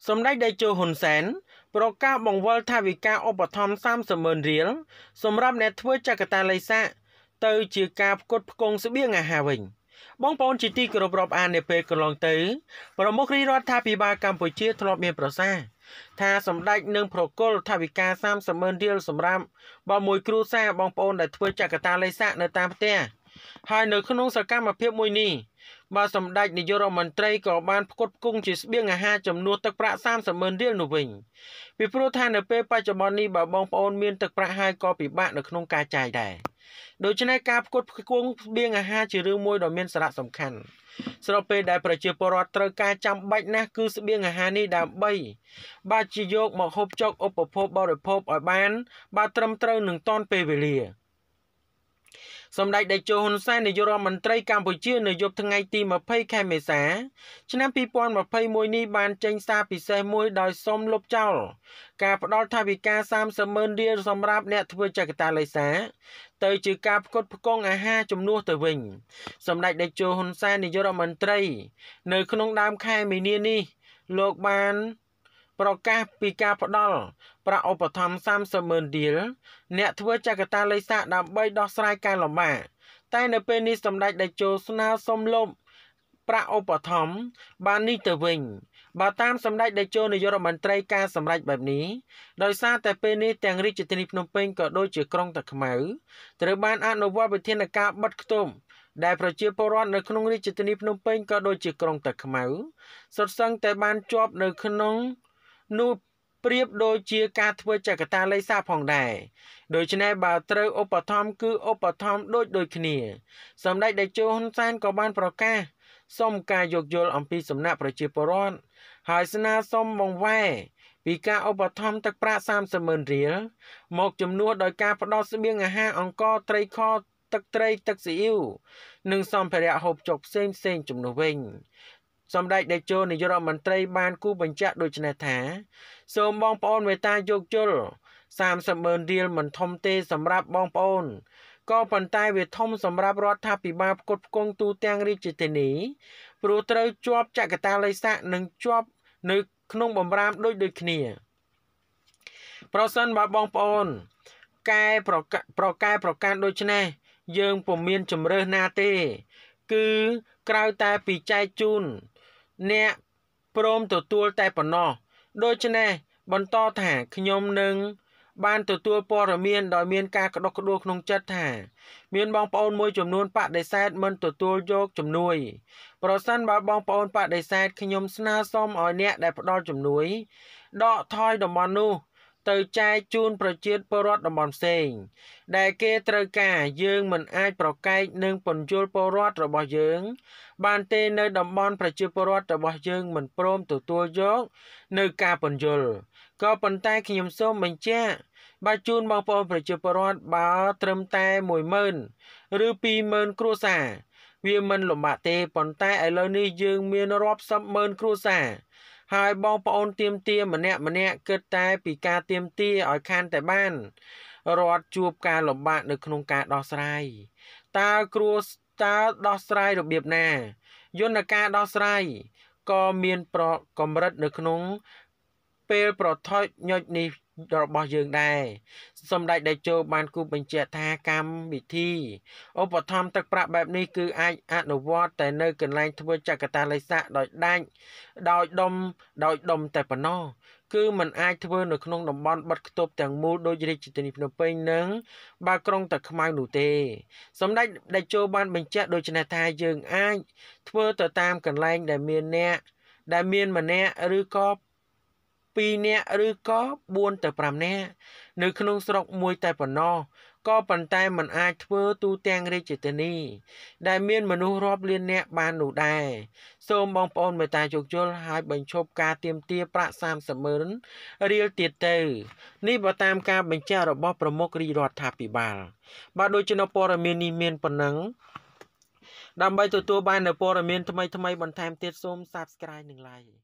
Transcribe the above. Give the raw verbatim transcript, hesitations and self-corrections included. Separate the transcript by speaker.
Speaker 1: Some like they cho hun sen, Proca Bongwal Tavica Opatom Sam Summon Riel, some rap network Chakatalesa, Tau Chicap Cot Kongs being a having. Bong Pon Chiti Kroprop and a peck along tay, Promokri Rot Tapi Bar Campuchia Trop Me Prosa. Ta some like Nung Procol Tavica Sam Summon Riel some ram, but Moy Cruza Bong Pon that Twitch Chakatalesa no tam there. Hai no Kunos a cam a pip moini. បើសម្ដេចនាយករដ្ឋមន្ត្រីក៏បានផ្គត់ផ្គង់ជាស្បៀងអាហារចំនួនទឹកប្រាក់ សាមសិប ម៉ឺនរៀលនោះវិញពីព្រោះថានៅពេលបច្ចុប្បន្ននេះបើបងប្អូនមានទឹកប្រាក់ហើយក៏ពិបាកនៅក្នុងការចាយដែរដូច្នេះការផ្គត់ផ្គង់ស្បៀងអាហារជារឿងមួយដ៏មានសារៈសំខាន់ស្របពេលដែលប្រជាពលរដ្ឋត្រូវការចាំបាច់ណាស់គឺស្បៀងអាហារនេះដើម្បីបាទជាយកមកហូបចុកឧបភោគបរិភោគឲ្យបានបាទត្រឹមត្រូវនឹងទាន់ពេលវេលា Samdech Techo Hun Sen នាយករដ្ឋមន្ត្រីកម្ពុជានៅយប់ថ្ងៃទី ยี่สิบ ខែមេសា ឆ្នាំ ยี่สิบยี่สิบเอ็ด នេះបានចេញសារពិសេសមួយដោយសុំលុបចោលការផ្ដល់ថវិកា สามสิบ ម៉ឺនរៀលសម្រាប់អ្នកធ្វើចក្រតាឡេសាទៅជាការផ្គត់ផ្គង់អាហារជំនួសទៅវិញ Samdech Techo Hun Sen នាយករដ្ឋមន្ត្រីនៅក្នុងដើមខែមីនានេះលោកបាន ប្រកាសពីការផ្ដល់ប្រាក់ឧបត្ថម្ភ สามสิบ ម៉ឺនរៀលអ្នកធ្វើចក្រតាឡេសាដើម្បីដោះស្រាយការលំបាកតែនៅពេលនេះសម្ដេចតេជោស្នើសុំលុបប្រាក់ឧបត្ថម្ភបាននេះទៅវិញបើតាមសម្ដេចតេជោនាយករដ្ឋមន្ត្រីការសម្រេចបែបនេះដោយសារតែពេលនេះទាំងរាជធានីភ្នំពេញក៏ដូចជាក្រុងតាខ្មៅត្រូវបានអនុវត្តវិធានការបិទគប់ដែលប្រជាពលរដ្ឋនៅក្នុងរាជធានីភ្នំពេញក៏ដូចជាក្រុងតាខ្មៅសុទ្ធសឹងតែបានជាប់នៅក្នុង នោះប្រៀបដូចជាការធ្វើចក្រតាឡេសាផងដែរដូច្នេះបើត្រូវឧបត្ថម្ភគឺឧបត្ថម្ភដូចដូចគ្នាសម្ដេចតេជោហ៊ុនសែនក៏បានប្រកាសសុំការយោគយល់អំពីសំណាក់ប្រជាពលរដ្ឋហើយស្នើសុំបង្វែរពីការឧបត្ថម្ភទឹកប្រាក់ สามสิบ ម៉ឺនរៀលមកជំនួសដោយការផ្ដល់ស្បៀងអាហារអង្ករត្រីខទឹកត្រីទឹកស៊ីអ៊ីវនិងសម្ភារៈហូបចុកផ្សេងផ្សេងជំនួសវិញ សម្ដេចតេជោនាយករដ្ឋមន្ត្រីបានគូបញ្ជាក់ដូចនេះថាសូមបងប្អូនមេត្តាយោគយល់ สามสิบ ម៉ឺនរៀលមិនធំទេសម្រាប់បងប្អូនក៏ប៉ុន្តែវាធំសម្រាប់រដ្ឋាភិបាលផ្គត់ផ្គង់ទូទាំងរាជធានីព្រោះត្រូវជាប់ចក្រតាឡេសានិងជាប់នៅក្នុងបម្រាមដូចដូចគ្នាប្រសិនបើបងប្អូនកែប្រប្រកែប្រកាន់ដូចនេះយើងពុំមានជំរើសណាទេគឺក្រៅតែពីចែកជូន អ្នកព្រមទទួលតែប៉ុណ្ណោះដូច្នេះបន្តថាខ្ញុំនឹងបានទទួលព័ត៌មានដោយមានការក្តុកក្តួលក្នុងចិត្តថាមានបងប្អូនមួយចំនួនបដិសេធមិនទទួលយកជំនួយប្រសិនបើបងប្អូនបដិសេធខ្ញុំស្នើសុំឲ្យអ្នកដែលផ្ដល់ជំនួយដកថយតំបន់នោះទៅចែកជូនប្រជាពលរដ្ឋតំបន់ផ្សេងដែលគេត្រូវការយើងមិនអាចប្រកែកនឹងពន្យល់ពលរដ្ឋរបស់យើងបានទេនៅតំបន់ប្រជាពលរដ្ឋរបស់យើងមិនព្រមទទួលយកនៅការពន្យល់ក៏ប៉ុន្តែខ្ញុំសូមបញ្ជាក់បើជូនបងប្អូនប្រជាពលរដ្ឋបើត្រឹមតែ មួយម៉ឺន ឬ ពីរម៉ឺន គ្រួសារវាមិនលំបាកទេប៉ុន្តែឥឡូវនេះយើងមានរាប់សិបម៉ឺនគ្រួសារហើយបងប្អូនទៀមទាម្នាក់ម្នាក់គិតតែពីការទៀមទាឲ្យខានតែបានរដ្ឋជួបការលំបាកនៅក្នុងការដោះស្រាយតើគ្រួតើដោះស្រាយរបៀបណាយន្តការដោះស្រាយក៏មានប្រកម្រិតនៅក្នុងពេលប្រថុយញុចនេះរបស់យើងដែរសម្ដេចតេជោបានគូបញ្ជាក់ថាកម្មវិធីឧបត្ថម្ភទឹកប្រាក់បែបនេះគឺអាចអនុវត្តតែនៅកន្លែងធ្វើចក្រតាឡេសាដោយដាច់ដោយដុំដោយដុំតែប៉ុណ្ណោះគឺมันអាចធ្វើនៅក្នុងតំបន់បិទគប់ទាំងមូលដោយរាជធានីភ្នំពេញនិងបាក្រុងតាខ្មៅនោះទេសម្ដេចតេជោបានបញ្ជាក់ដូចនេះថាយើងអាចធ្វើទៅតាមកន្លែងដែលមានអ្នកដែលមានម្នាក់ឬក៏ពីរនាក់ឬក៏បួនទៅប្រាំនាក់នៅក្នុងស្រុកមួយតែប៉ុណ្ណោះក៏ប៉ុន្តែมันអាចធ្វើទូទាំងរាជធានីដែលមានមនុស្សរាប់លាននាក់បាននោះដែរសូមបងប្អូនមេត្តាយោគយល់ហើយបញ្ឈប់ការទាមទារប្រាក់ สามสิบ ម៉ឺនរៀលទៀតទៅនេះបើតាមការបញ្ជាក់របស់ប្រមុខរាជរដ្ឋាភិបាលបាទដូចជាព័ត៌មាននេះមានប៉ុណ្ណឹងដើម្បីទទួលបាននូវព័ត៌មានថ្មីៗបន្ថែមទៀតសូម Subscribe និង Like